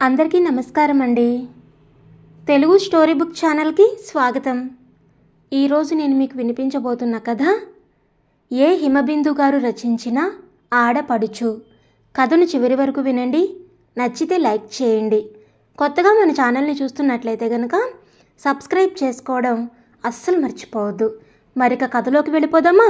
అందరికీ నమస్కారం అండి. తెలుగు స్టోరీ బుక్ ఛానల్కి స్వాగతం. ఈరోజు నేను మీకు వినిపించబోతున్న కథ ఏ హిమబిందు గారు రచించిన ఆడపడుచు. కథను చివరి వరకు వినండి. నచ్చితే లైక్ చేయండి. కొత్తగా మన ఛానల్ని చూస్తున్నట్లయితే కనుక సబ్స్క్రైబ్ చేసుకోవడం అస్సలు మర్చిపోవద్దు. మరిక కథలోకి వెళ్ళిపోదామా?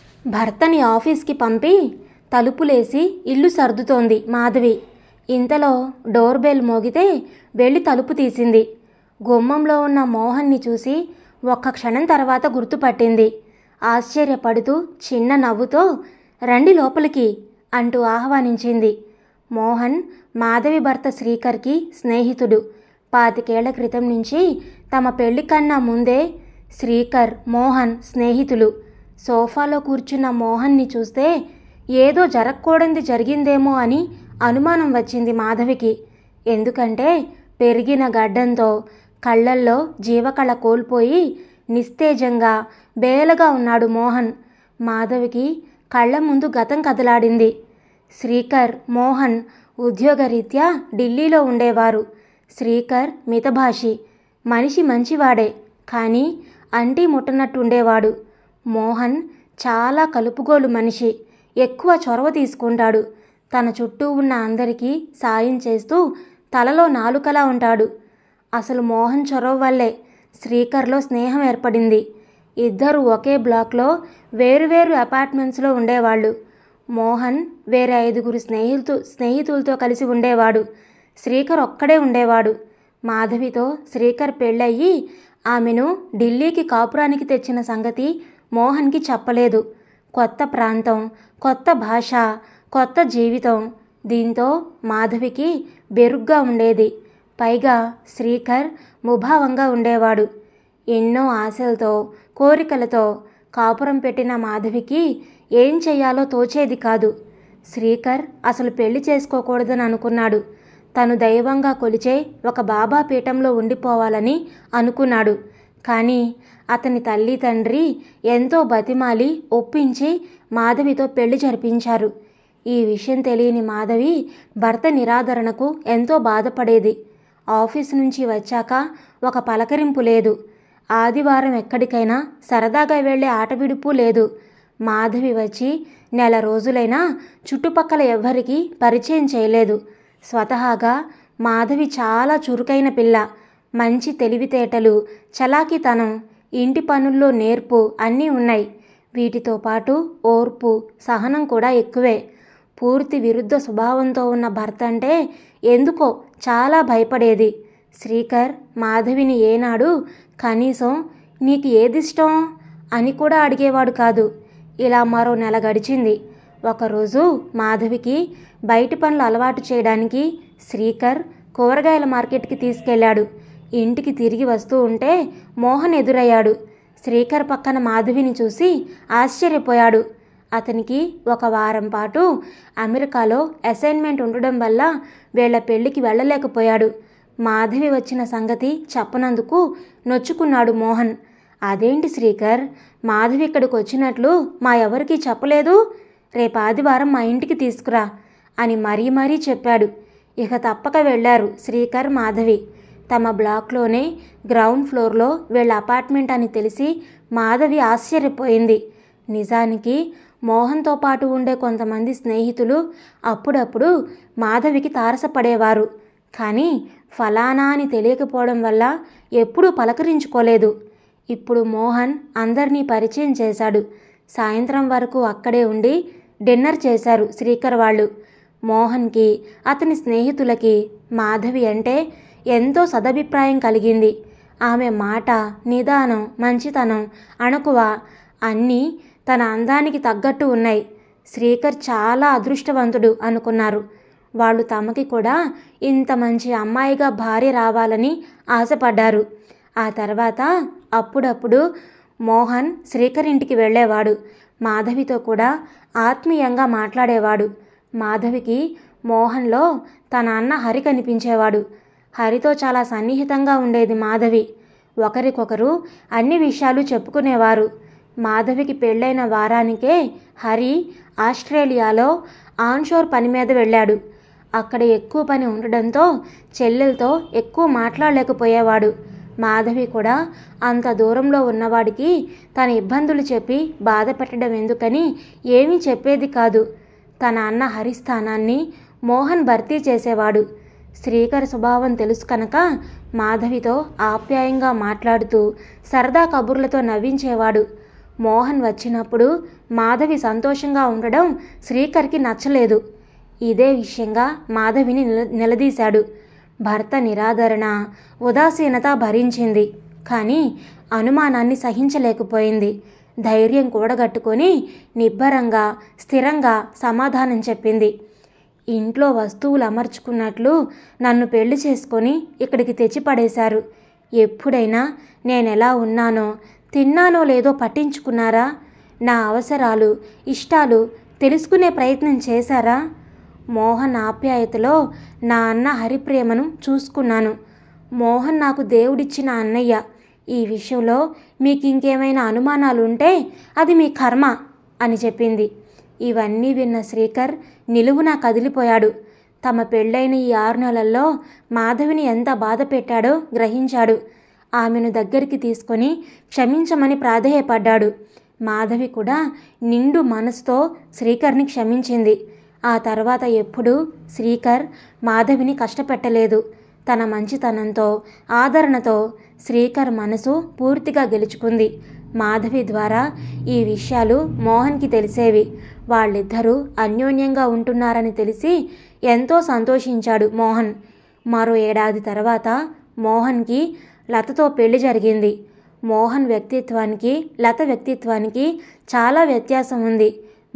భర్తని ఆఫీస్కి పంపి తలుపులేసి ఇల్లు సర్దుతోంది మాధవి. ఇంతలో డోర్ బెల్ మోగితే వెళ్ళి తలుపు తీసింది. గుమ్మంలో ఉన్న మోహన్ని చూసి ఒక్క క్షణం తర్వాత గుర్తుపట్టింది. ఆశ్చర్యపడుతూ చిన్న నవ్వుతో రండి లోపలికి అంటూ ఆహ్వానించింది. మోహన్ మాధవి భర్త శ్రీకర్కి స్నేహితుడు. 25 ఏళ్ల క్రితం నుంచి తమ పెళ్లి కన్నా ముందే శ్రీకర్ మోహన్ స్నేహితులు. సోఫాలో కూర్చున్న మోహన్ని చూస్తే ఏదో జరగకూడనిది జరిగిందేమో అని అనుమానం వచ్చింది మాధవికి. ఎందుకంటే పెరిగిన గడ్డంతో కళ్ళల్లో జీవకళ కోల్పోయి నిస్తేజంగా బేలగా ఉన్నాడు మోహన్. మాధవికి కళ్ళ ముందు గతం కదలాడింది. శ్రీకర్ మోహన్ ఉద్యోగరీత్యా ఢిల్లీలో ఉండేవారు. శ్రీకర్ మితభాషి, మనిషి మంచివాడే, కానీ అంటీ ముట్టనట్టుండేవాడు. మోహన్ చాలా కలుపుగోలు మనిషి, ఎక్కువ చొరవ తీసుకుంటాడు. తన చుట్టూ ఉన్న అందరికీ సాయం చేస్తూ తలలో నాలుకలా ఉంటాడు. అసలు మోహన్ చొరవ వల్లే శ్రీకర్లో స్నేహం ఏర్పడింది. ఇద్దరు ఒకే బ్లాక్లో వేరువేరు అపార్ట్మెంట్స్లో ఉండేవాళ్ళు. మోహన్ వేరే 5 స్నేహితులతో కలిసి ఉండేవాడు. శ్రీకర్ ఒక్కడే ఉండేవాడు. మాధవితో శ్రీకర్ పెళ్ళయ్యి ఆమెను ఢిల్లీకి కాపురానికి తెచ్చిన సంగతి మోహన్కి చెప్పలేదు. కొత్త ప్రాంతం, కొత్త భాష, కొత్త జీవితం. దీంతో మాధవికి బెరుగ్గా ఉండేది. పైగా శ్రీకర్ ముభావంగా ఉండేవాడు. ఎన్నో ఆశలతో కోరికలతో కాపురం పెట్టిన మాధవికి ఏం చెయ్యాలో తోచేది కాదు. శ్రీకర్ అసలు పెళ్లి చేసుకోకూడదని అనుకున్నాడు. తను దైవంగా కొలిచే ఒక బాబా పీఠంలో ఉండిపోవాలని అనుకున్నాడు. కానీ అతని తల్లి తండ్రి ఎంతో బతిమాలి ఒప్పించి మాధవితో పెళ్లి జరిపించారు. ఈ విషయం తెలియని మాధవి భర్త నిరాదరణకు ఎంతో బాధపడేది. ఆఫీసు నుంచి వచ్చాక ఒక పలకరింపు లేదు. ఆదివారం ఎక్కడికైనా సరదాగా వెళ్లే ఆట విడుపు లేదు. మాధవి వచ్చి నెల రోజులైనా చుట్టుపక్కల ఎవ్వరికీ పరిచయం చేయలేదు. స్వతహాగా మాధవి చాలా చురుకైన పిల్ల. మంచి తెలివితేటలు, చలాకీతనం, ఇంటి పనుల్లో నేర్పు అన్నీ ఉన్నాయి. వీటితో పాటు ఓర్పు, సహనం కూడా ఎక్కువే. పూర్తి విరుద్ధ స్వభావంతో ఉన్న భర్త అంటే ఎందుకో చాలా భయపడేది. శ్రీకర్ మాధవిని ఏనాడు కనీసం నీకు ఏదిష్టం అని కూడా అడిగేవాడు కాదు. ఇలా మరో నెల గడిచింది. ఒకరోజు మాధవికి బయటి పనులు అలవాటు చేయడానికి శ్రీకర్ కూరగాయల మార్కెట్కి తీసుకెళ్లాడు. ఇంటికి తిరిగి వస్తూ ఉంటే మోహన్ ఎదురయ్యాడు. శ్రీకర్ పక్కన మాధవిని చూసి ఆశ్చర్యపోయాడు. అతనికి 1 వారం పాటు అమెరికాలో అసైన్మెంట్ ఉండడం వల్ల వీళ్ల పెళ్లికి వెళ్ళలేకపోయాడు. మాధవి వచ్చిన సంగతి చెప్పనందుకు నొచ్చుకున్నాడు మోహన్. అదేంటి శ్రీకర్, మాధవి ఇక్కడికి వచ్చినట్లు మా ఎవరికీ చెప్పలేదు? రేపు ఆదివారం మా ఇంటికి తీసుకురా అని మరీ చెప్పాడు. ఇక తప్పక వెళ్లారు శ్రీకర్ మాధవి. తమ బ్లాక్లోనే గ్రౌండ్ ఫ్లోర్లో వీళ్ళ అపార్ట్మెంట్ అని తెలిసి మాధవి ఆశ్చర్యపోయింది. నిజానికి మోహన్తో పాటు ఉండే కొంతమంది స్నేహితులు అప్పుడప్పుడు మాధవికి తారసపడేవారు. కానీ ఫలానా అని తెలియకపోవడం వల్ల ఎప్పుడూ పలకరించుకోలేదు. ఇప్పుడు మోహన్ అందరినీ పరిచయం చేశాడు. సాయంత్రం వరకు అక్కడే ఉండి డిన్నర్ చేశారు శ్రీకర్ వాళ్ళు. మోహన్కి, అతని స్నేహితులకి మాధవి అంటే ఎంతో సదభిప్రాయం కలిగింది. ఆమె మాట, నిదానం, మంచితనం, అణకువ అన్నీ తన అందానికి తగ్గట్టు ఉన్నాయి. శ్రీకర్ చాలా అదృష్టవంతుడు అనుకున్నారు. వాళ్ళు తమకి కూడా ఇంత మంచి అమ్మాయిగా భార్య రావాలని ఆశపడ్డారు. ఆ తర్వాత అప్పుడప్పుడు మోహన్ శ్రీకర్ ఇంటికి వెళ్ళేవాడు. మాధవితో కూడా ఆత్మీయంగా మాట్లాడేవాడు. మాధవికి మోహన్లో తన అన్న హరి కనిపించేవాడు. హరితో చాలా సన్నిహితంగా ఉండేది మాధవి. ఒకరికొకరు అన్ని విషయాలు చెప్పుకునేవారు. మాధవికి పెళ్ళైన వారానికే హరి ఆస్ట్రేలియాలో ఆన్షోర్ పని మీద వెళ్ళాడు. అక్కడ ఎక్కువ పని ఉండడంతో చెల్లెలతో ఎక్కువ మాట్లాడలేకపోయేవాడు. మాధవి కూడా అంత దూరంలో ఉన్నవాడికి తన ఇబ్బందులు చెప్పి బాధ పెట్టడం ఎందుకని ఏమీ చెప్పేది కాదు. తన అన్న హరి స్థానాన్ని మోహన్ భర్తీ చేసేవాడు. శ్రీకర్ స్వభావం తెలుసు కనుక మాధవితో ఆప్యాయంగా మాట్లాడుతూ సరదా కబుర్లతో నవ్వించేవాడు. మోహన్ వచ్చినప్పుడు మాధవి సంతోషంగా ఉండడం శ్రీకర్కి నచ్చలేదు. ఇదే విషయంగా మాధవిని నిలదీశాడు. భర్త నిరాదరణ, ఉదాసీనత భరించింది, కానీ అనుమానాన్ని సహించలేకపోయింది. ధైర్యం కూడగట్టుకొని నిబ్బరంగా స్థిరంగా సమాధానం చెప్పింది. ఇంట్లో వస్తువులు అమర్చుకున్నట్లు నన్ను పెళ్లి చేసుకొని ఇక్కడికి తెచ్చిపడేశారు. ఎప్పుడైనా నేనెలా ఉన్నానో తిన్నానో లేదో పట్టించుకున్నారా? నా అవసరాలు ఇష్టాలు తెలుసుకునే ప్రయత్నం చేశారా? మోహన్ ఆప్యాయతలో నా అన్న హరిప్రేమను చూసుకున్నాను. మోహన్ నాకు దేవుడిచ్చిన అన్నయ్య. ఈ విషయంలో మీకు ఇంకేమైనా అనుమానాలుంటే అది మీ కర్మ అని చెప్పింది. ఇవన్నీ విన్న శ్రీకర్ నిలువునా కదిలిపోయాడు. తమ పెళ్ళైన ఈ 6 నెలల్లో మాధవిని ఎంత బాధ పెట్టాడో గ్రహించాడు. ఆమెను దగ్గరికి తీసుకొని క్షమించమని ప్రాధేయపడ్డాడు. మాధవి కూడా నిండు మనసుతో శ్రీకర్ని క్షమించింది. ఆ తర్వాత ఎప్పుడూ శ్రీకర్ మాధవిని కష్టపెట్టలేదు. తన మంచితనంతో ఆదరణతో శ్రీకర్ మనసు పూర్తిగా గెలుచుకుంది. మాధవి ద్వారా ఈ విషయాలు మోహన్కి తెలిసేవి. వాళ్ళిద్దరూ అన్యోన్యంగా ఉంటున్నారని తెలిసి ఎంతో సంతోషించాడు మోహన్. మరో 1 ఏడాది తర్వాత మోహన్కి లతతో పెళ్లి జరిగింది. మోహన్ వ్యక్తిత్వానికి లత వ్యక్తిత్వానికి చాలా వ్యత్యాసం ఉంది.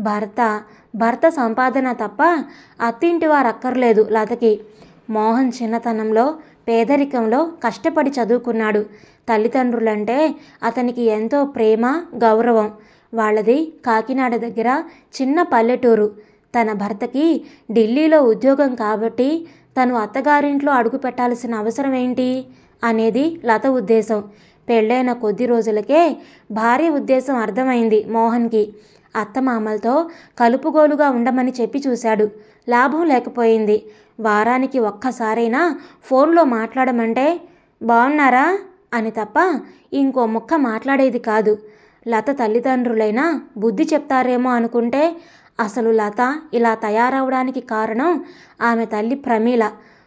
భర్త సంపాదన తప్ప అత్తింటి వారు అక్కర్లేదు లతకి. మోహన్ చిన్నతనంలో పేదరికంలో కష్టపడి చదువుకున్నాడు. తల్లిదండ్రులంటే అతనికి ఎంతో ప్రేమ, గౌరవం. వాళ్ళది కాకినాడ దగ్గర చిన్న పల్లెటూరు. తన భర్తకి ఢిల్లీలో ఉద్యోగం కాబట్టి తను అత్తగారింట్లో అడుగు పెట్టాల్సిన అవసరం ఏంటి అనేది లత ఉద్దేశం. పెళ్ళైన కొద్ది రోజులకే భార్య ఉద్దేశం అర్థమైంది మోహన్కి. అత్తమామలతో కలుపుగోలుగా ఉండమని చెప్పి చూశాడు. లాభం లేకపోయింది. వారానికి ఒక్కసారైనా ఫోన్లో మాట్లాడమంటే బాగున్నారా అని తప్ప ఇంకో ముక్క మాట్లాడేది కాదు. లత తల్లిదండ్రులైనా బుద్ధి చెప్తారేమో అనుకుంటే అసలు లత ఇలా తయారవడానికి కారణం ఆమె తల్లి ప్రమీల.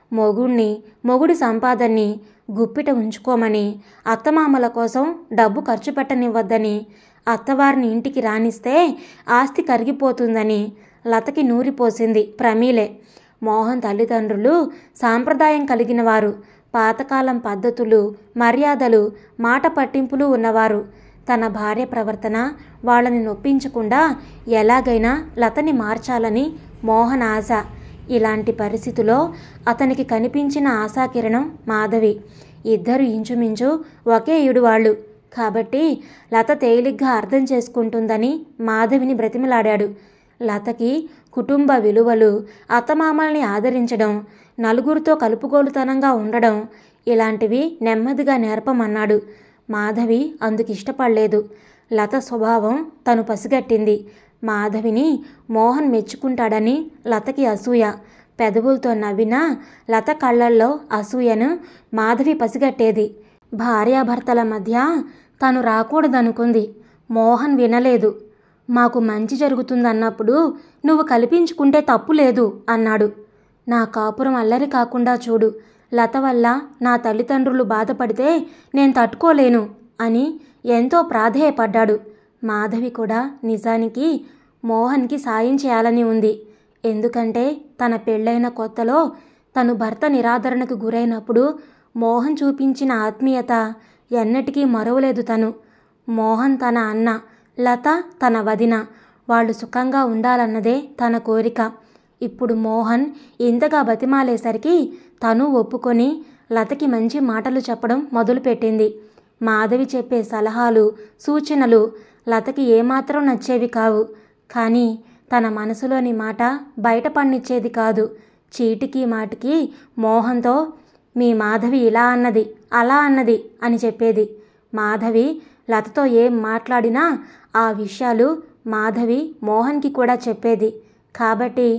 మొగుడి సంపాదన్ని గుప్పిట ఉంచుకోమని, అత్తమామల కోసం డబ్బు ఖర్చు పెట్టనివ్వద్దని, అత్తవారిని ఇంటికి రానిస్తే ఆస్తి కరిగిపోతుందని లతకి నూరిపోసింది ప్రమీలే. మోహన్ తల్లిదండ్రులు సాంప్రదాయం కలిగిన వారు. పాతకాలం పద్ధతులు, మర్యాదలు, మాట పట్టింపులు ఉన్నవారు. తన భార్య ప్రవర్తన వాళ్ళని నొప్పించకుండా ఎలాగైనా లతని మార్చాలని మోహన్ ఆశ. ఇలాంటి పరిస్థితిలో అతనికి కనిపించిన ఆశాకిరణం మాధవి. ఇద్దరు ఇంచుమించు ఒకే ఈడువాళ్ళు కాబట్టి లత తేలిగ్గా అర్థం చేసుకుంటుందని మాధవిని బ్రతిమలాడాడు. లతకి కుటుంబ విలువలు, అత్తమామల్ని ఆదరించడం, నలుగురితో కలుపుగోలుతనంగా ఉండడం ఇలాంటివి నెమ్మదిగా నేర్పమన్నాడు. మాధవి అందుకు ఇష్టపడలేదు. లత స్వభావం తను పసిగట్టింది. మాధవిని మోహన్ మెచ్చుకుంటాడని లతకి అసూయ. పెదవులతో నవ్వినా లత కళ్ళల్లో అసూయను మాధవి పసిగట్టేది. భార్యాభర్తల మధ్య తను రాకూడదనుకుంది. మోహన్ వినలేదు. మాకు మంచి జరుగుతుందన్నప్పుడు నువ్వు కల్పించుకుంటే తప్పు లేదు అన్నాడు. నా కాపురం అల్లరి కాకుండా చూడు. లత వల్ల నా తల్లిదండ్రులు బాధపడితే నేను తట్టుకోలేను అని ఎంతో ప్రాధేయపడ్డాడు. మాధవి కూడా నిజానికి మోహన్కి సాయం చేయాలని ఉంది. ఎందుకంటే తన పెళ్ళైన కొత్తలో తను భర్త నిరాదరణకు గురైనప్పుడు మోహన్ చూపించిన ఆత్మీయత ఎన్నటికీ మరవలేదు తను. మోహన్ తన అన్న, లత తన వదిన, వాళ్ళు సుఖంగా ఉండాలన్నదే తన కోరిక. ఇప్పుడు మోహన్ ఇంతగా బతిమాలేసరికి తను ఒప్పుకొని లతకి మంచి మాటలు చెప్పడం మొదలుపెట్టింది. మాధవి చెప్పే సలహాలు, సూచనలు లతకి ఏమాత్రం నచ్చేవి కావు. కానీ తన మనసులోని మాట బయటపడినిచ్చేది కాదు. చీటికి మాటికి మోహన్తో మీ మాధవి ఇలా అన్నది, అలా అన్నది అని చెప్పేది. మాధవి లతతో ఏం మాట్లాడినా ఆ విషయాలు మాధవి మోహన్కి కూడా చెప్పేది. కాబట్టి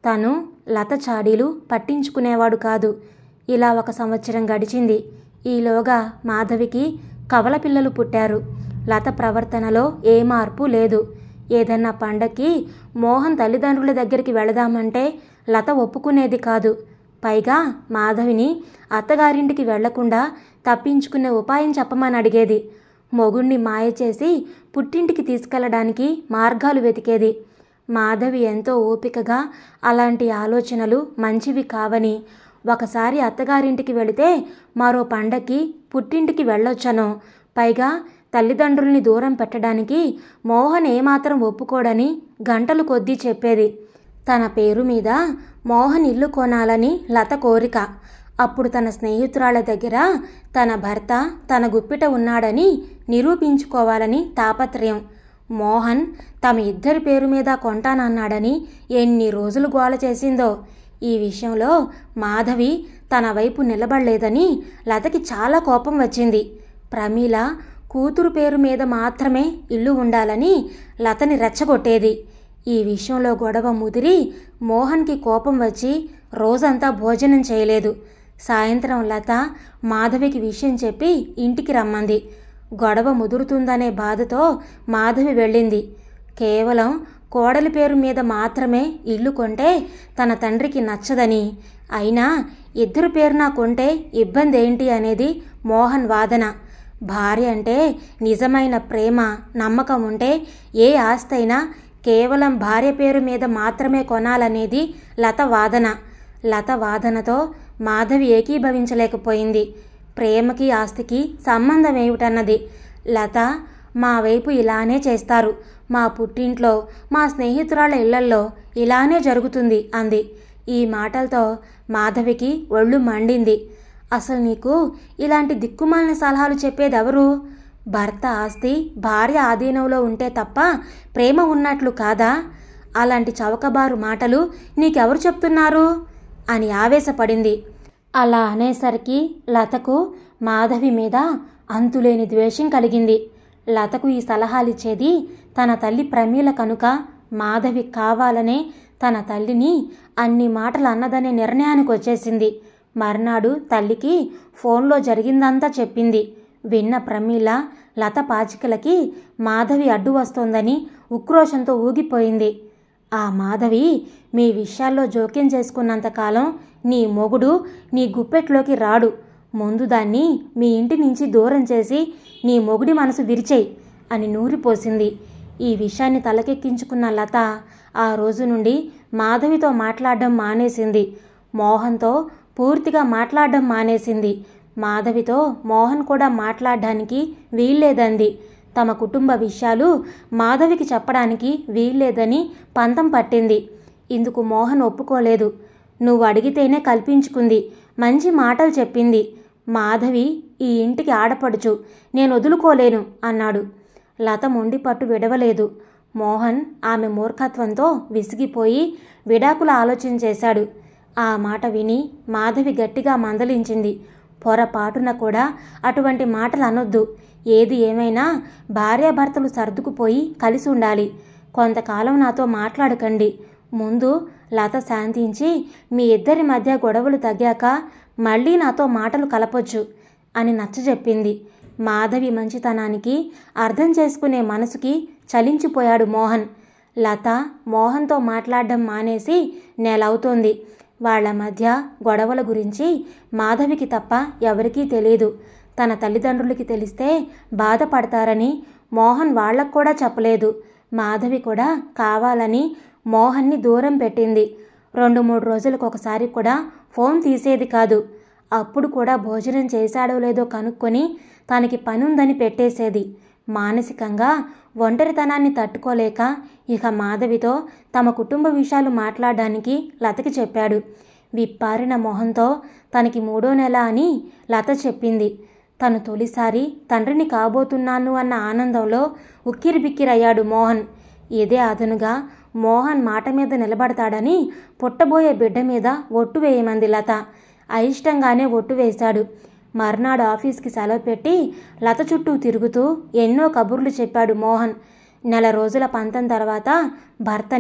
తను లత చాడీలు పట్టించుకునేవాడు కాదు. ఇలా 1 సంవత్సరం గడిచింది. ఈలోగా మాధవికి కవల పిల్లలు పుట్టారు. లత ప్రవర్తనలో ఏ మార్పు లేదు. ఏదన్నా పండక్కి మోహన్ తల్లిదండ్రుల దగ్గరికి వెళదామంటే లత ఒప్పుకునేది కాదు. పైగా మాధవిని అత్తగారింటికి వెళ్లకుండా తప్పించుకునే ఉపాయం చెప్పమని అడిగేది. మొగుణ్ణి మాయ చేసి పుట్టింటికి తీసుకెళ్లడానికి మార్గాలు వెతికేది. మాధవి ఎంతో ఓపికగా అలాంటి ఆలోచనలు మంచివి కావని, ఒకసారి అత్తగారింటికి వెళితే మరో పండక్కి పుట్టింటికి వెళ్ళొచ్చనో, పైగా తల్లిదండ్రుల్ని దూరం పెట్టడానికి మోహన్ ఏమాత్రం ఒప్పుకోడని గంటలు కొద్దీ చెప్పేది. తన పేరు మీద మోహన్ ఇల్లు కొనాలని లత కోరిక. అప్పుడు తన స్నేహితురాళ్ల దగ్గర తన భర్త తన గుప్పిట ఉన్నాడని నిరూపించుకోవాలని తాపత్రయం. మోహన్ తమ ఇద్దరి పేరు మీద కొంటానన్నాడని ఎన్ని రోజులు గోల చేసిందో. ఈ విషయంలో మాధవి తన వైపు నిలబడలేదని లతకి చాలా కోపం వచ్చింది. ప్రమీల కూతురు పేరు మీద మాత్రమే ఇల్లు ఉండాలని లతని రెచ్చగొట్టేది. ఈ విషయంలో గొడవ ముదిరి మోహన్కి కోపం వచ్చి రోజంతా భోజనం చేయలేదు. సాయంత్రం లత మాధవికి విషయం చెప్పి ఇంటికి రమ్మంది. గొడవ ముదురుతుందనే బాధతో మాధవి వెళ్ళింది. కేవలం కోడలి పేరు మీద మాత్రమే ఇల్లు కొంటే తన తండ్రికి నచ్చదని, అయినా ఇద్దరు పేరున కొంటే ఇబ్బంది ఏంటి అనేది మోహన్ వాదన. భార్య అంటే నిజమైన ప్రేమ, నమ్మకం ఉంటే ఏ ఆస్తైనా కేవలం భార్య పేరు మీద మాత్రమే కొనాలనేది లత వాదన. లత వాదనతో మాధవి ఏకీభవించలేకపోయింది. ప్రేమకి ఆస్తికి సంబంధం ఏమిటన్నది. లత, మా వైపు ఇలానే చేస్తారు, మా పుట్టింట్లో మా స్నేహితురాళ్ళ ఇళ్లల్లో ఇలానే జరుగుతుంది అంది. ఈ మాటలతో మాధవికి ఒళ్ళు మండింది. అసలు నీకు ఇలాంటి దిక్కుమాలిన సలహాలు చెప్పేదెవరు? భర్త ఆస్తి భార్య ఆధీనంలో ఉంటే తప్ప ప్రేమ ఉన్నట్లు కాదా? అలాంటి చవకబారు మాటలు నీకెవరు చెప్తున్నారు అని ఆవేశపడింది. అలా అనేసరికి లతకు మాధవి మీద అంతులేని ద్వేషం కలిగింది. లతకు ఈ సలహాలిచ్చేది తన తల్లి ప్రమీల కనుక మాధవి కావాలనే తన తల్లిని అన్ని మాటలు అన్నదనే నిర్ణయానికి వచ్చేసింది. మర్నాడు తల్లికి ఫోన్లో జరిగిందంతా చెప్పింది. విన్న ప్రమీల లత పాచికలకి మాధవి అడ్డు వస్తోందని ఉక్రోషంతో ఊగిపోయింది. ఆ మాధవి మీ విషయాల్లో జోక్యం చేసుకున్నంతకాలం నీ మొగుడు నీ గుప్పెట్లోకి రాడు. ముందు దాన్ని మీ ఇంటి నుంచి దూరం చేసి నీ మొగుడి మనసు విరిచేయి అని నూరిపోసింది. ఈ విషయాన్ని తలకెక్కించుకున్న లత ఆ రోజు నుండి మాధవితో మాట్లాడడం మానేసింది. మోహన్తో పూర్తిగా మాట్లాడడం మానేసింది. మాధవితో మోహన్ కూడా మాట్లాడడానికి వీల్లేదంది. తమ కుటుంబ విషయాలు మాధవికి చెప్పడానికి వీల్లేదని పంతం పట్టింది. ఇందుకు మోహన్ ఒప్పుకోలేదు. నువ్వు అడిగితేనే కల్పించుకుంది, మంచి మాటలు చెప్పింది. మాధవి ఈ ఇంటికి ఆడపడుచు, నేను వదులుకోలేను అన్నాడు. లత మొండి పట్టు విడవలేదు. మోహన్ ఆమె మూర్ఖత్వంతో విసిగిపోయి విడాకుల ఆలోచన చేశాడు. ఆ మాట విని మాధవి గట్టిగా మందలించింది. పొరపాటున కూడా అటువంటి మాటలు అనొద్దు. ఏది ఏమైనా భార్యాభర్తలు సర్దుకుపోయి కలిసి ఉండాలి. కొంతకాలం నాతో మాట్లాడకండి. ముందు లత శాంతించి మీ ఇద్దరి మధ్య గొడవలు తగ్గాక మళ్ళీ నాతో మాటలు కలపొచ్చు అని నచ్చజెప్పింది. మాధవి మంచితనానికి అర్థం చేసుకునే మనసుకి చలించిపోయాడు మోహన్. లత మోహన్తో మాట్లాడడం మానేసి నెలవుతోంది. వాళ్ల మధ్య గొడవల గురించి మాధవికి తప్ప ఎవరికీ తెలియదు. తన తల్లిదండ్రులకి తెలిస్తే బాధపడతారని మోహన్ వాళ్లకు కూడా చెప్పలేదు. మాధవి కూడా కావాలని మోహన్ని దూరం పెట్టింది. 2-3 రోజులకు ఒకసారి కూడా ఫోన్ తీసేది కాదు. అప్పుడు కూడా భోజనం చేశాడో లేదో కనుక్కొని తనకి పనుందని పెట్టేసేది. మానసికంగా ఒంటరితనాన్ని తట్టుకోలేక ఇక మాధవితో తమ కుటుంబ విషయాలు మాట్లాడడానికి లతకి చెప్పాడు. విప్పారిన మొహంతో తనకి 3వ నెల అని లత చెప్పింది. తను తొలిసారి తండ్రిని కాబోతున్నాను అన్న ఆనందంలో ఉక్కిరిబిక్కిరయ్యాడు మోహన్. ఇదే అదనుగా మోహన్ మాట మీద నిలబడతాడని పుట్టబోయే బిడ్డ మీద ఒట్టు వేయమంది లత. అయిష్టంగానే ఒట్టు వేశాడు. మర్నాడు ఆఫీస్కి సెలవు పెట్టి లత చుట్టూ తిరుగుతూ ఎన్నో కబుర్లు చెప్పాడు మోహన్. నెల రోజుల పంతం తర్వాత భర్తని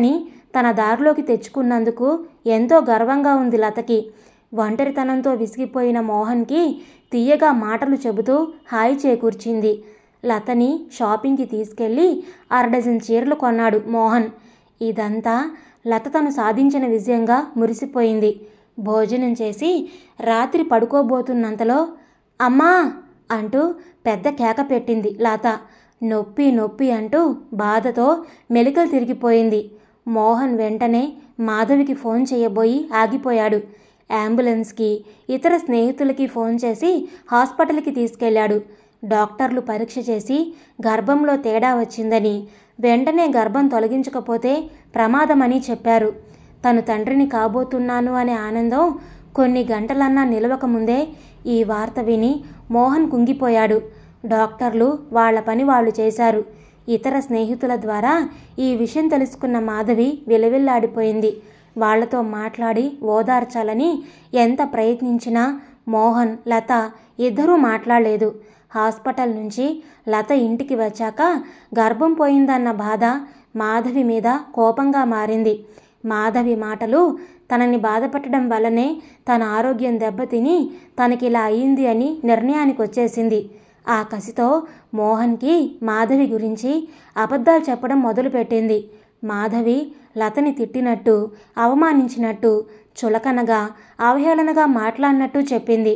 తన దారిలోకి తెచ్చుకున్నందుకు ఎంతో గర్వంగా ఉంది లతకి. ఒంటరితనంతో విసిగిపోయిన మోహన్కి తీయగా మాటలు చెబుతూ హాయి చేకూర్చింది. లతని షాపింగ్కి తీసుకెళ్లి 1/2 డజన్ చీరలు కొన్నాడు మోహన్. ఇదంతా లత తను సాధించిన విజయంగా మురిసిపోయింది. భోజనం చేసి రాత్రి పడుకోబోతున్నంతలో అమ్మా అంటూ పెద్ద కేక పెట్టింది లత. నొప్పి నొప్పి అంటూ బాధతో మెలికలు తిరిగిపోయింది. మోహన్ వెంటనే మాధవికి ఫోన్ చేయబోయి ఆగిపోయాడు. అంబులెన్స్కి, ఇతర స్నేహితులకి ఫోన్ చేసి హాస్పిటల్కి తీసుకెళ్లాడు. డాక్టర్లు పరీక్ష చేసి గర్భంలో తేడా వచ్చిందని, వెంటనే గర్భం తొలగించకపోతే ప్రమాదమని చెప్పారు. తను తండ్రిని కాబోతున్నాను అనే ఆనందం కొన్ని గంటలన్నా నిలవకముందే ఈ వార్త విని మోహన్ కుంగిపోయాడు. డాక్టర్లు వాళ్ల పని వాళ్ళు చేశారు. ఇతర స్నేహితుల ద్వారా ఈ విషయం తెలుసుకున్న మాధవి విలవిల్లాడిపోయింది. వాళ్లతో మాట్లాడి ఓదార్చాలని ఎంత ప్రయత్నించినా మోహన్, లత ఇద్దరూ మాట్లాడలేదు. హాస్పిటల్ నుంచి లత ఇంటికి వచ్చాక గర్భం పోయిందన్న బాధ మాధవి మీద కోపంగా మారింది. మాధవి మాటలు తనని బాధపెట్టడం వల్లనే తన ఆరోగ్యం దెబ్బతిని తనకిలా అయింది అని నిర్ణయానికి వచ్చేసింది. ఆ కసితో మోహన్కి మాధవి గురించి అబద్ధాలు చెప్పడం మొదలుపెట్టింది. మాధవి లతని తిట్టినట్టు, అవమానించినట్టు, చులకనగా, అవహేళనగా మాట్లాడినట్టు చెప్పింది.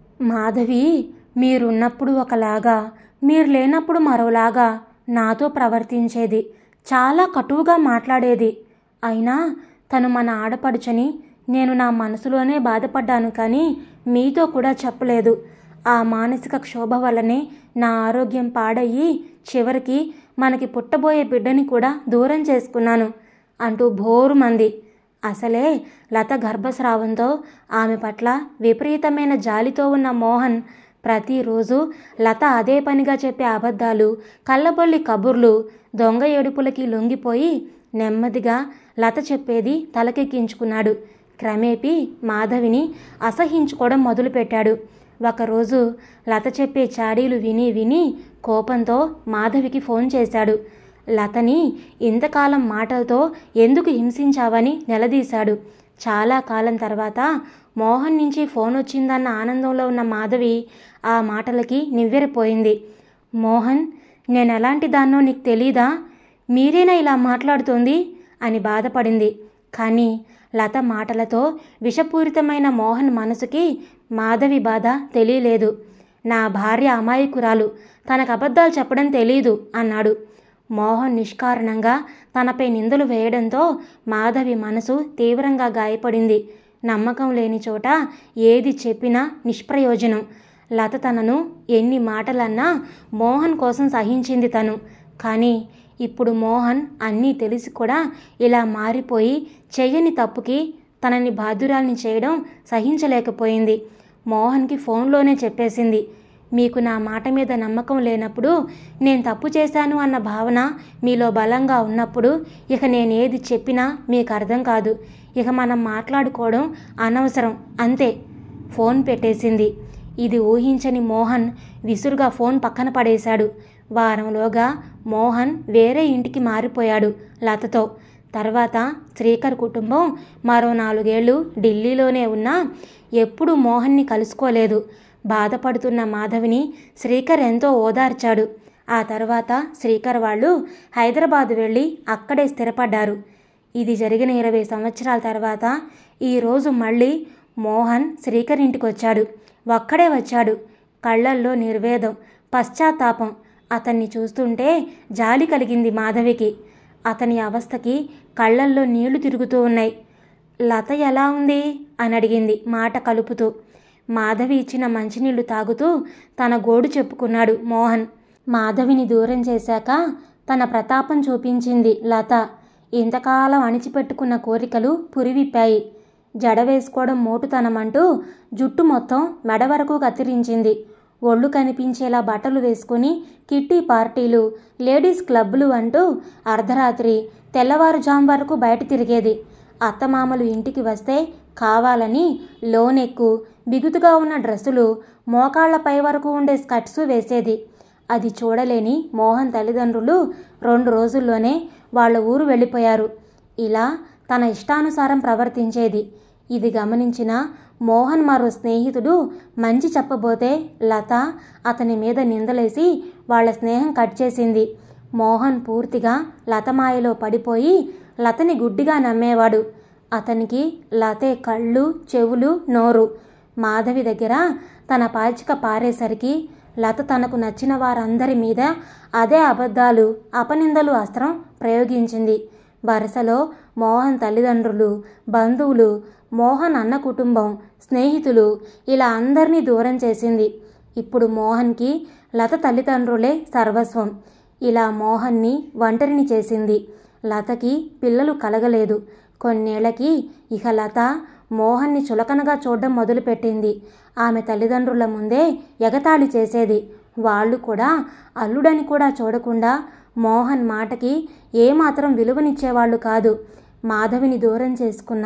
మాధవి మీరున్నప్పుడు ఒకలాగా, మీరు లేనప్పుడు మరోలాగా నాతో ప్రవర్తించేది. చాలా కటువుగా మాట్లాడేది. అయినా తను మన ఆడపడుచని నేను నా మనసులోనే బాధపడ్డాను, కానీ మీతో కూడా చెప్పలేదు. ఆ మానసిక క్షోభ వల్లనే నా ఆరోగ్యం పాడయ్యి చివరికి మనకి పుట్టబోయే బిడ్డని కూడా దూరం చేసుకున్నాను అంటూ భోరుమంది. అసలే లత గర్భస్రావంతో ఆమె పట్ల విపరీతమైన జాలితో ఉన్న మోహన్ ప్రతిరోజు లత అదే పనిగా చెప్పే అబద్ధాలు, కళ్ళబొల్లి కబుర్లు, దొంగ ఏడుపులకి లొంగిపోయి నెమ్మదిగా లత చెప్పేది తలకెక్కించుకున్నాడు. క్రమేపీ మాధవిని అసహించుకోవడం మొదలుపెట్టాడు. ఒకరోజు లత చెప్పే చాడీలు విని విని కోపంతో మాధవికి ఫోన్ చేశాడు. లతని ఇంతకాలం మాటలతో ఎందుకు హింసించావని నిలదీశాడు. చాలా కాలం తర్వాత మోహన్ నుంచి ఫోన్ వచ్చిందన్న ఆనందంలో ఉన్న మాధవి ఆ మాటలకి నివ్వెరపోయింది. మోహన్, నేనెలాంటి దాన్నో నీకు తెలీదా? మీరేనా ఇలా మాట్లాడుతోంది అని బాధపడింది. కానీ లత మాటలతో విషపూరితమైన మోహన్ మనసుకి మాధవి బాధ తెలియలేదు. నా భార్య అమాయకురాలు, తనకు అబద్ధాలు చెప్పడం తెలీదు అన్నాడు. మోహన్ నిష్కారణంగా తనపై నిందలు వేయడంతో మాధవి మనసు తీవ్రంగా గాయపడింది. నమ్మకం లేని చోట ఏది చెప్పినా నిష్ప్రయోజనం. లత తనను ఎన్ని మాటలన్నా మోహన్ కోసం సహించింది తను. కానీ ఇప్పుడు మోహన్ అన్నీ తెలిసి కూడా ఇలా మారిపోయి చెయ్యని తప్పుకి తనని బాధ్యురాల్ని చేయడం సహించలేకపోయింది. మోహన్కి ఫోన్లోనే చెప్పేసింది, మీకు నా మాట మీద నమ్మకం లేనప్పుడు, నేను తప్పు చేశాను అన్న భావన మీలో బలంగా ఉన్నప్పుడు ఇక నేనేది చెప్పినా మీకు అర్థం కాదు. ఇక మనం మాట్లాడుకోవడం అనవసరం, అంతే. ఫోన్ పెట్టేసింది. ఇది ఊహించని మోహన్ విసురుగా ఫోన్ పక్కన పడేశాడు. వారంలోగా మోహన్ వేరే ఇంటికి మారిపోయాడు లతతో. తర్వాత శ్రీకర్ కుటుంబం మరో 4 ఏళ్ళు ఢిల్లీలోనే ఉన్నా ఎప్పుడూ మోహన్ని కలుసుకోలేదు. బాధపడుతున్న మాధవిని శ్రీకర్ ఎంతో ఓదార్చాడు. ఆ తర్వాత శ్రీకర్ వాళ్ళు హైదరాబాద్ వెళ్ళి అక్కడే స్థిరపడ్డారు. ఇది జరిగిన 20 సంవత్సరాల తర్వాత ఈరోజు మళ్ళీ మోహన్ శ్రీకర్ ఇంటికి వచ్చాడు. ఒక్కడే వచ్చాడు. కళ్ళల్లో నిర్వేదం, పశ్చాత్తాపం. అతన్ని చూస్తుంటే జాలి కలిగింది మాధవికి. అతని అవస్థకి కళ్ళల్లో నీళ్లు తిరుగుతూ ఉన్నాయి. లత ఎలా ఉంది అని అడిగింది మాట కలుపుతూ. మాధవి ఇచ్చిన మంచినీళ్లు తాగుతూ తన గోడు చెప్పుకున్నాడు మోహన్. మాధవిని దూరం చేశాక తన ప్రతాపం చూపించింది లత. ఇంతకాలం అణిచిపెట్టుకున్న కోరికలు పురివిప్పాయి. జడ వేసుకోవడం మోటుతనమంటూ జుట్టు మొత్తం మెడ వరకు కత్తిరించింది. ఒళ్ళు కనిపించేలా బట్టలు వేసుకుని కిట్టి పార్టీలు, లేడీస్ క్లబ్లు అంటూ అర్ధరాత్రి, తెల్లవారుజాం వరకు బయట తిరిగేది. అత్తమామలు ఇంటికి వస్తే కావాలని లోనెక్కు, బిగుతుగా ఉన్న డ్రెస్సులు, మోకాళ్లపై వరకు ఉండే స్కర్ట్స్ వేసేది. అది చూడలేని మోహన్ తల్లిదండ్రులు 2 రోజుల్లోనే వాళ్ళ ఊరు వెళ్ళిపోయారు. ఇలా తన ఇష్టానుసారం ప్రవర్తించేది. ఇది గమనించిన మోహన్ మరో స్నేహితుడు మంచి చెప్పబోతే లత అతని మీద నిందలేసి వాళ్ళ స్నేహం కట్ చేసింది. మోహన్ పూర్తిగా లత మాయలో పడిపోయి లతని గుడ్డిగా నమ్మేవాడు. అతనికి లతే కళ్ళు, చెవులు, నోరు. మాధవి దగ్గర తన పాచిక పారేసరికి లత తనకు నచ్చిన వారందరి మీద అదే అబద్ధాలు, అపనిందలు అస్త్రం ప్రయోగించింది. వరుసలో మోహన్ తల్లిదండ్రులు, బంధువులు, మోహన్ అన్న కుటుంబం, స్నేహితులు ఇలా అందరినీ దూరం చేసింది. ఇప్పుడు మోహన్కి లత తల్లిదండ్రులే సర్వస్వం. ఇలా మోహన్ని ఒంటరిని చేసింది. లతకి పిల్లలు కలగలేదు. కొన్నేళ్లకి ఇక లత మోహన్ని చులకనగా చూడడం మొదలుపెట్టింది. ఆమె తల్లిదండ్రుల ముందే ఎగతాళి చేసేది. వాళ్ళు కూడా అల్లుడని కూడా చూడకుండా మోహన్ మాటకి ఏమాత్రం విలువనిచ్చేవాళ్ళు కాదు. మాధవిని దూరం చేసుకున్న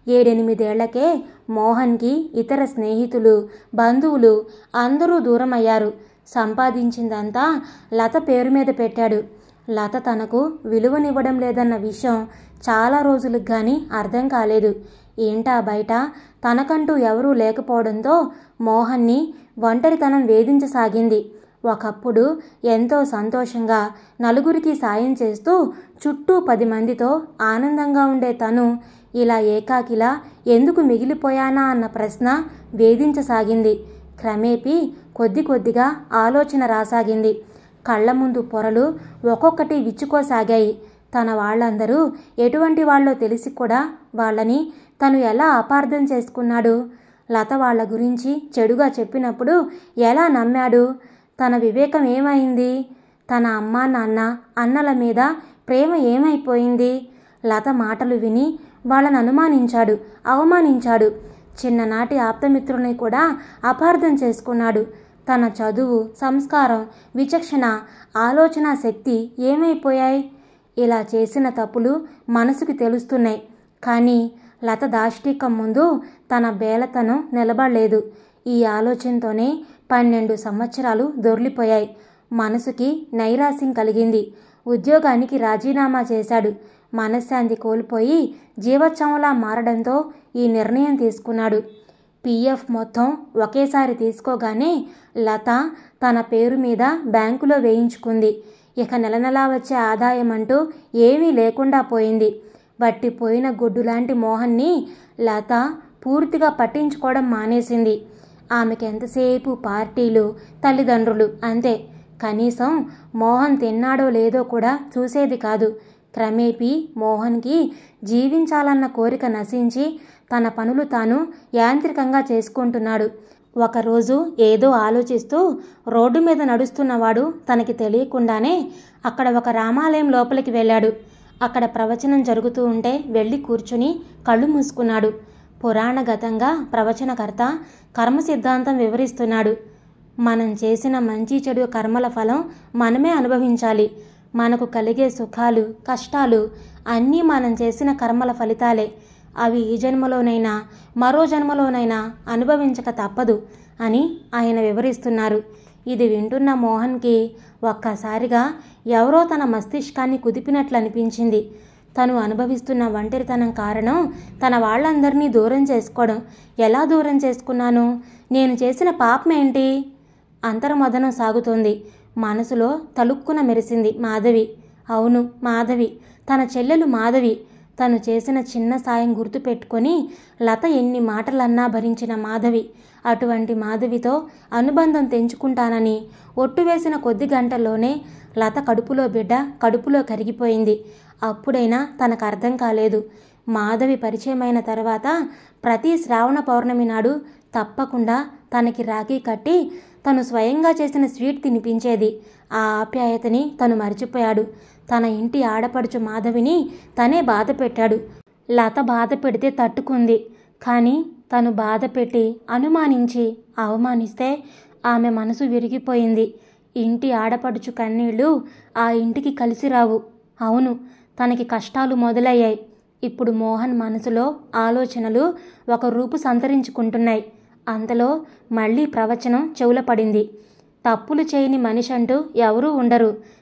7-8 ఏళ్లకే మోహన్కి ఇతర స్నేహితులు, బంధువులు అందరూ దూరమయ్యారు. సంపాదించిందంతా లత పేరు మీద పెట్టాడు. లత తనకు విలువనివ్వడం లేదన్న విషయం చాలా రోజులకు కానీ అర్థం కాలేదు. ఏంటా బయట తనకంటూ ఎవరూ లేకపోవడంతో మోహన్ని ఒంటరితనం వేధించసాగింది. ఒకప్పుడు ఎంతో సంతోషంగా నలుగురికి సాయం చేస్తూ చుట్టూ 10 మందితో ఆనందంగా ఉండే తను ఇలా ఏకాకిలా ఎందుకు మిగిలిపోయానా అన్న ప్రశ్న వేధించసాగింది. క్రమేపీ కొద్దిగా ఆలోచన రాసాగింది. కళ్ళ ముందు పొరలు ఒక్కొక్కటి విచ్చుకోసాగాయి. తన వాళ్ళందరూ ఎటువంటి వాళ్ళో తెలిసి కూడా వాళ్ళని తను ఎలా అపార్థం చేసుకున్నాడు? లత వాళ్ళ గురించి చెడుగా చెప్పినప్పుడు ఎలా నమ్మాడు? తన వివేకం ఏమైంది? తన అమ్మా నాన్న, అన్నల మీద ప్రేమ ఏమైపోయింది? లత మాటలు విని వాళ్ళని అనుమానించాడు, అవమానించాడు. చిన్ననాటి ఆప్తమిత్రుల్ని కూడా అపార్థం చేసుకున్నాడు. తన చదువు, సంస్కారం, విచక్షణ, ఆలోచన శక్తి ఏమైపోయాయి? ఇలా చేసిన తప్పులు మనసుకి తెలుస్తున్నాయి. కానీ లత దాష్టికం ముందు తన బేలతనం నిలబడలేదు. ఈ ఆలోచనతోనే 12 సంవత్సరాలు దొర్లిపోయాయి. మనసుకి నైరాశ్యం కలిగింది. ఉద్యోగానికి రాజీనామా చేశాడు. మనశ్శాంతి కోల్పోయి జీవోత్సవంలా మారడంతో ఈ నిర్ణయం తీసుకున్నాడు. పీఎఫ్ మొత్తం ఒకేసారి తీసుకోగానే లత తన పేరు మీద బ్యాంకులో వేయించుకుంది. ఇక నెలనెలా వచ్చే ఆదాయం అంటూ ఏమీ లేకుండా పోయింది. వట్టిపోయిన గొడ్డులాంటి మోహన్ని లత పూర్తిగా పట్టించుకోవడం మానేసింది. ఆమెకి ఎంతసేపు పార్టీలు, తల్లిదండ్రులు అంతే. కనీసం మోహన్ తిన్నాడో లేదో కూడా చూసేది కాదు. క్రమేపీ మోహన్కి జీవించాలన్న కోరిక నశించి తన పనులు తాను యాంత్రికంగా చేసుకుంటున్నాడు. ఒకరోజు ఏదో ఆలోచిస్తూ రోడ్డు మీద నడుస్తున్నవాడు తనకి తెలియకుండానే అక్కడ ఒక రామాలయం లోపలికి వెళ్ళాడు. అక్కడ ప్రవచనం జరుగుతూ ఉంటే వెళ్ళి కూర్చుని కళ్ళు మూసుకున్నాడు. పురాణగతంగా ప్రవచనకర్త కర్మ సిద్ధాంతం వివరిస్తున్నాడు. మనం చేసిన మంచి చెడు కర్మల ఫలం మనమే అనుభవించాలి. మనకు కలిగే సుఖాలు, కష్టాలు అన్నీ మనం చేసిన కర్మల ఫలితాలే. అవి ఈ జన్మలోనైనా మరో జన్మలోనైనా అనుభవించక తప్పదు అని ఆయన వివరిస్తున్నారు. ఇది వింటున్న మోహన్కి ఒక్కసారిగా ఎవరో తన మస్తిష్కాన్ని కుదిపినట్లు అనిపించింది. తను అనుభవిస్తున్న ఒంటరితనం కారణం తన వాళ్ళందరినీ దూరం చేసుకోవడం. ఎలా దూరం చేసుకున్నాను? నేను చేసిన పాపమేంటి? అంతర్మదనం సాగుతోంది. మనసులో తలుక్కున మెరిసింది మాధవి. అవును, మాధవి. తన చెల్లెలు మాధవి. తను చేసిన చిన్న సాయం గుర్తుపెట్టుకొని లత ఎన్ని మాటలన్నా భరించిన మాధవి. అటువంటి మాధవితో అనుబంధం తెంచుకుంటానని ఒట్టు వేసిన కొద్ది గంటల్లోనే లత కడుపులో బిడ్డ కడుపులో కరిగిపోయింది. అప్పుడైనా తనకు అర్థం కాలేదు. మాధవి పరిచయమైన తర్వాత ప్రతి శ్రావణ పౌర్ణమి నాడు తప్పకుండా తనకి రాఖీ కట్టి తను స్వయంగా చేసిన స్వీట్ తినిపించేది. ఆ ఆప్యాయతని తను మర్చిపోయాడు. తన ఇంటి ఆడపడుచు మాధవిని తనే బాధ పెట్టాడు. లత బాధ పెడితే తట్టుకుంది. కానీ తను బాధ పెట్టి అనుమానించి అవమానిస్తే ఆమె మనసు విరిగిపోయింది. ఇంటి ఆడపడుచు కన్నీళ్లు ఆ ఇంటికి కలిసి రావు. అవును, తనకి కష్టాలు మొదలయ్యాయి. ఇప్పుడు మోహన్ మనసులో ఆలోచనలు ఒక రూపు సంతరించుకుంటున్నాయి. అంతలో మళ్ళీ ప్రవచనం చెవుల పడింది. తప్పులు చేయని మనిషి అంటూ ఎవరూ ఉండరు.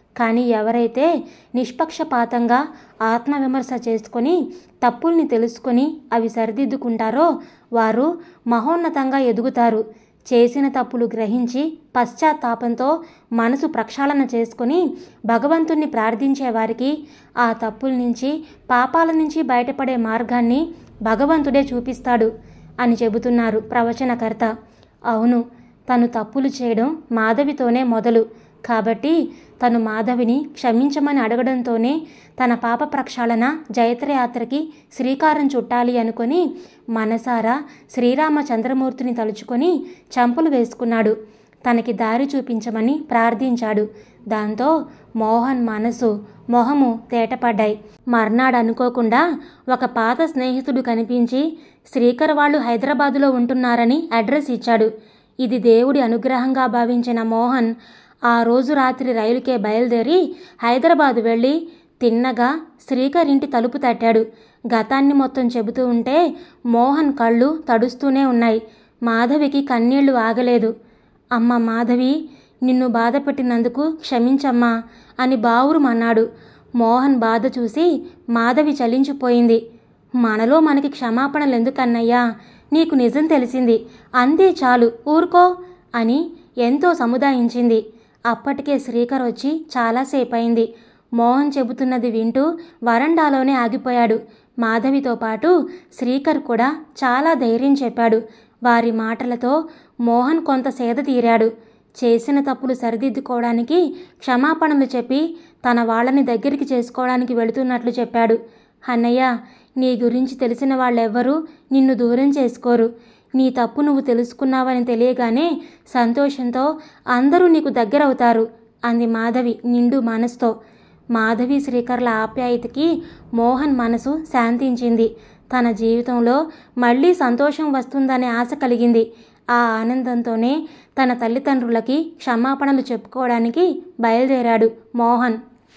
కానీ ఎవరైతే నిష్పక్షపాతంగా ఆత్మవిమర్శ చేసుకొని తప్పుల్ని తెలుసుకొని అవి సరిదిద్దుకుంటారో వారు మహోన్నతంగా ఎదుగుతారు. చేసిన తప్పులు గ్రహించి పశ్చాత్తాపంతో మనసు ప్రక్షాళన చేసుకొని భగవంతుణ్ణి ప్రార్థించే వారికి ఆ తప్పుల నుంచి పాపాల నుంచి బయటపడే మార్గాన్ని భగవంతుడే చూపిస్తాడు అని చెబుతున్నారు ప్రవచనకర్త. అవును, తను తప్పులు చేయడం మాధవితోనే మొదలు కాబట్టి తను మాధవిని క్షమించమని అడగడంతోనే తన పాప ప్రక్షాళన జైత్రయాత్రకి శ్రీకారం చుట్టాలి అనుకొని మనసారా శ్రీరామచంద్రమూర్తిని తలుచుకొని చంపులు వేసుకున్నాడు. తనకి దారి చూపించమని ప్రార్థించాడు. దాంతో మోహన్ మనసు మొహము తేటపడ్డాయి. మర్నాడు అనుకోకుండా ఒక పాత స్నేహితుడు కనిపించి శ్రీకర్ వాళ్ళు హైదరాబాదులో ఉంటున్నారని అడ్రస్ ఇచ్చాడు. ఇది దేవుడి అనుగ్రహంగా భావించిన మోహన్ ఆ రోజు రాత్రి రైలుకే బయలుదేరి హైదరాబాదు వెళ్ళి తిన్నగా శ్రీకర్ ఇంటి తలుపు తట్టాడు. గతాన్ని మొత్తం చెబుతూ ఉంటే మోహన్ కళ్ళు తడుస్తూనే ఉన్నాయి. మాధవికి కన్నీళ్లు ఆగలేదు. అమ్మ మాధవి, నిన్ను బాధ పెట్టినందుకు క్షమించమ్మా అని బావురుమన్నాడు. మోహన్ బాధ చూసి మాధవి చలించిపోయింది. మనలో మనకి క్షమాపణలు ఎందుకన్నయ్యా, నీకు నిజం తెలిసింది, అంతే చాలు, ఊరుకో అని ఎంతో సముదాయించింది. అప్పటికే శ్రీకర్ వచ్చి చాలాసేపయింది. మోహన్ చెబుతున్నది వింటూ వరండాలోనే ఆగిపోయాడు. మాధవితో పాటు శ్రీకర్ కూడా చాలా ధైర్యం చెప్పాడు. వారి మాటలతో మోహన్ కొంత సేద తీరాడు. చేసిన తప్పులు సరిదిద్దుకోవడానికి క్షమాపణలు చెప్పి తన వాళ్ళని దగ్గరికి చేసుకోవడానికి వెళుతున్నట్లు చెప్పాడు. అన్నయ్య, నీ గురించి తెలిసిన వాళ్ళెవ్వరూ నిన్ను దూరం చేసుకోరు. నీ తప్పు నువ్వు తెలుసుకున్నావని తెలియగానే సంతోషంతో అందరూ నీకు దగ్గరవుతారు అంది మాధవి నిండు మనసుతో. మాధవి శ్రీకర్ల ఆప్యాయతకి మోహన్ మనసు శాంతించింది. తన జీవితంలో మళ్ళీ సంతోషం వస్తుందనే ఆశ కలిగింది. ఆ ఆనందంతోనే తన తల్లిదండ్రులకి క్షమాపణలు చెప్పుకోవడానికి బయలుదేరాడు మోహన్.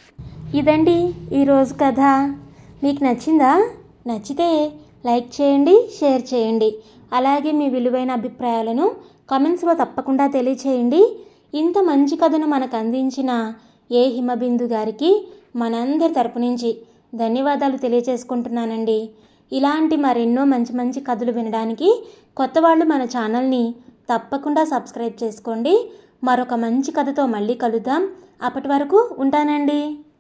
ఇదండి ఈరోజు కథ. మీకు నచ్చిందా? నచ్చితే లైక్ చేయండి, షేర్ చేయండి. అలాగే మీ విలువైన అభిప్రాయాలను కామెంట్స్లో తప్పకుండా తెలియచేయండి. ఇంత మంచి కథను మనకు అందించిన ఏ హిమబిందు గారికి మనందరి తరపు నుంచి ధన్యవాదాలు తెలియచేసుకుంటున్నానండి. ఇలాంటి మరెన్నో మంచి మంచి కథలు వినడానికి కొత్త వాళ్ళు మన ఛానల్ని తప్పకుండా సబ్స్క్రైబ్ చేసుకోండి. మరొక మంచి కథతో మళ్ళీ కలుద్దాం. అప్పటి వరకు ఉంటానండి.